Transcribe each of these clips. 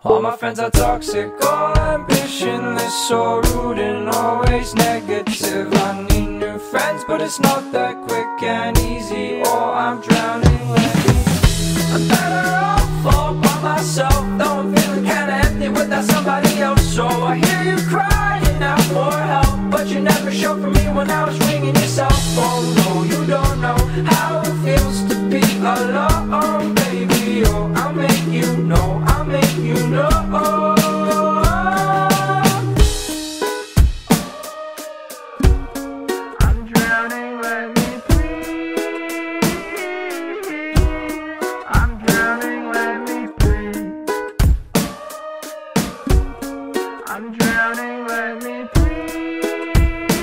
All my friends are toxic, all ambitionless, so rude and always negative. I need new friends, but it's not that quick and easy, or I'm drowning lately. I'm better off all by myself, though I'm feeling kinda empty without somebody else. So I hear you crying out for help, but you never showed for me when I was ringing your cell phone. No, you don't know how it feels to be alone, baby. Oh, I'll make you know, I'll make you know. I'm drowning, let me breathe. I'm drowning, let me breathe. I'm drowning, let me breathe.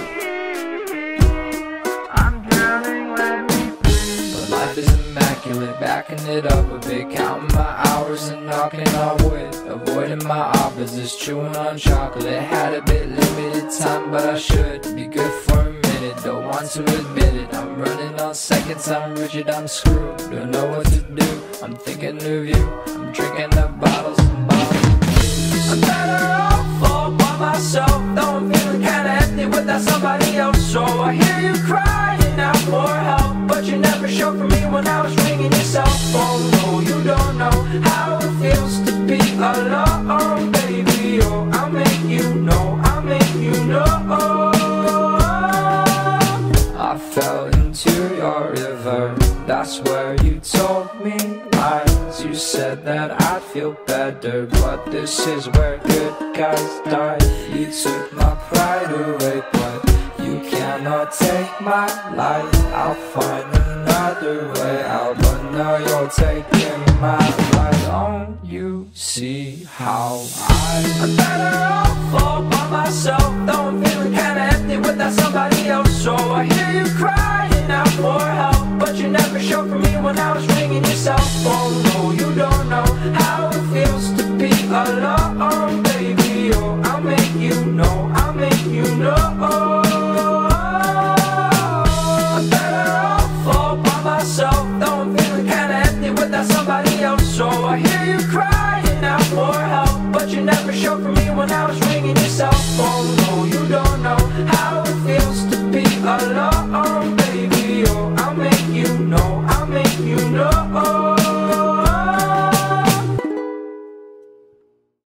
I'm drowning, let me breathe. But life is immaculate, backing it up a bit, counting my hours and knocking on wood, avoiding my opposites, chewing on chocolate. Had a bit limited time, but I should be good for a minute. Don't want to admit it, I'm running on seconds, I'm rigid, I'm screwed. Don't know what to do, I'm thinking of you. I'm drinking up bottles and bottles. I'm better off all by myself, though I'm feeling kinda empty without somebody else. So I hear you crying out for help, but you never showed for me when I was ringing your cell phone. No, you don't know how it feels to be alone, baby. Oh, I'll make you know, I'll make you know. I fell into your river, that's where you told me lies. You said that I'd feel better, but this is where good guys die. You took my pride away, but you cannot take my life. I'll find another way out, but now you're taking my life. Don't you see how I'm better off all by myself, though I'm feeling kinda empty without somebody else. So I hear you crying out for help, but you never showed for me when I was ringing your cell phone. No, you don't know how it feels to be alone, baby. Oh, I'll make you know, I'll make you know. I'm better off all by myself, though I'm feeling kinda empty without somebody else. So I hear you crying out for help, but you never showed for me when I was ringing your cell phone. No, you don't